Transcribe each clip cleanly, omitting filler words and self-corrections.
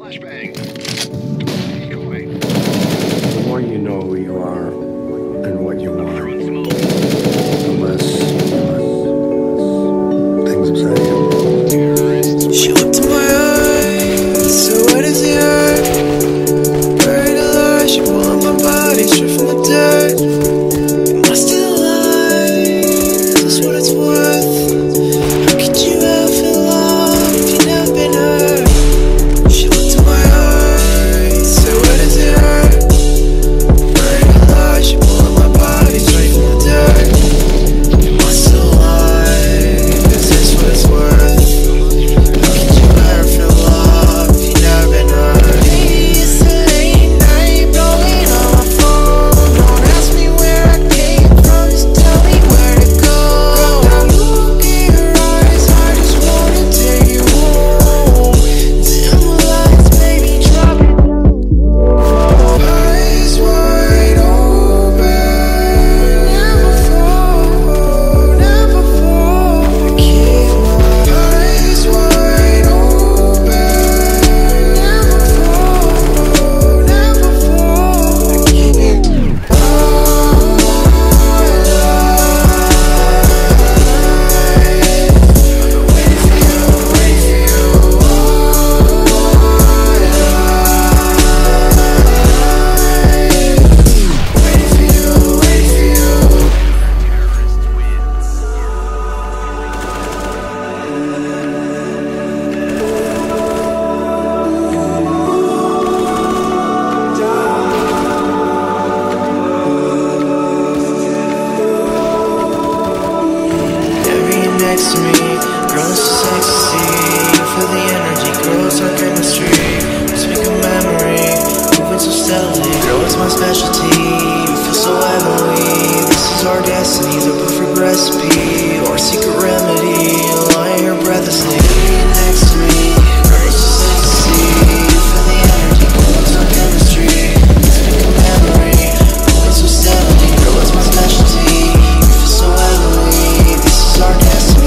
Flashbang. Decoy. The more you know who you are and what you want, Throwing smoke. the less things upset you. She looked in my eyes, so wet as the earth. Buried alive, she pulling my body straight from the dirt. Am I still alive? Is this what it's worth? How could you ever feel love if you've never been hurt? She looked in my eyes, so wet as the earth. Buried alive, she pulling my body straight from the dirt. Am I still alive? Is this what it's worth? Next to me, girl, it's just ecstasy. Feel the energy, girl, it's our chemistry. Let's make a memory, moving so steadily. Girl, it's my specialty, you feel so heavenly. This is our destiny, the perfect recipe, or secret remedy, lying here breathlessly. Next to me, girl, it's just ecstasy. Feel the energy, girl, it's our chemistry. Let's make a memory, moving so steadily. Girl, it's my specialty, you feel so heavenly. This is our destiny.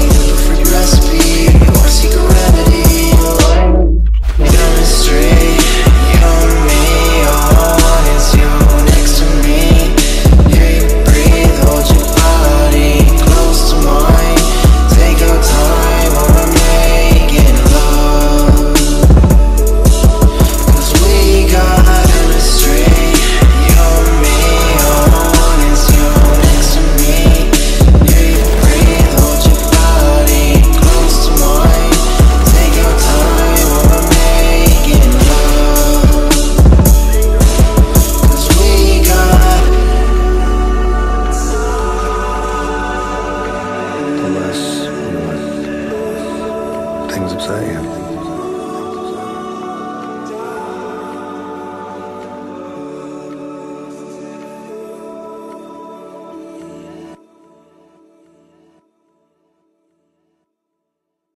Things upset you.